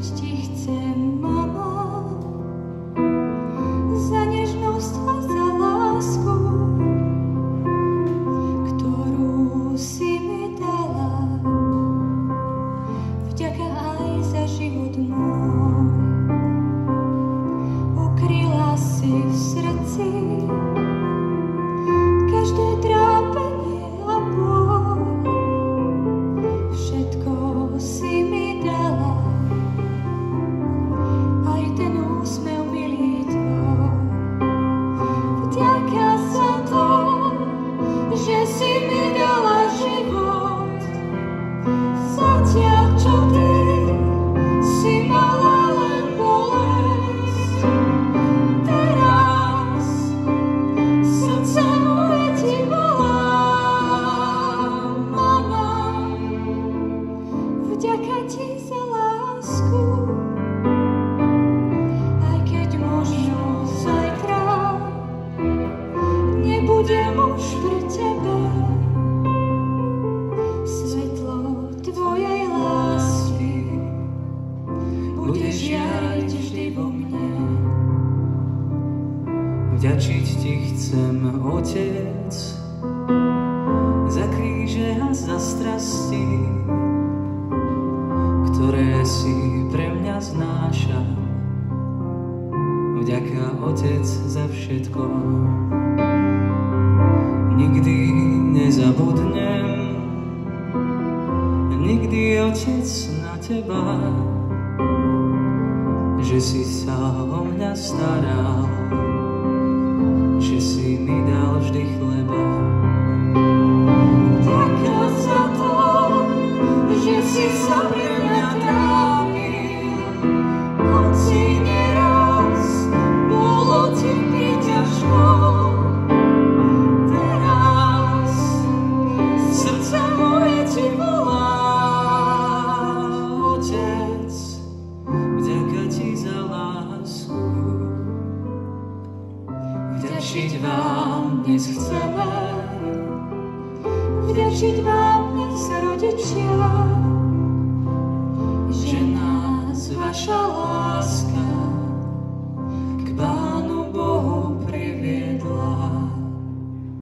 ti chcem, mama, za nežnosť a za lásku, ktorú si mi dala. Vďaka aj za život môj. Ukryla si v srdci každé trápenie a bôľ. Všetko si mi dala, aj ten úsmev milý tvoj. Vďaka za to, že si mi dala život, zatiaľ čo ty si mala len bolesť. Teraz srdce moje ti volá, mama, vďaka ti za lásku. Aj keď možno zajtra nebudem už pri tebe, svetlo tvojej lásky bude žiariť vždy vo mne. Vďačiť ti chcem, Otec, za kríže a za strasti, ktoré si pre mňa znášal. Vďaka, Otec, za všetko. Nikdy nezabudnem, nikdy, Otec, na teba, že si sa o mňa staral, že si mi dal vždy chleba. Vďaka za to, že si sa pre mňa trápil, hoci neraz bolo ti mi ťažko. Teraz srdce moje ti volá, Otec, vďaka ti za lásku. Vďačiť vám dnes chceme, vďačiť vám dnes, rodičia, že nás vaša láska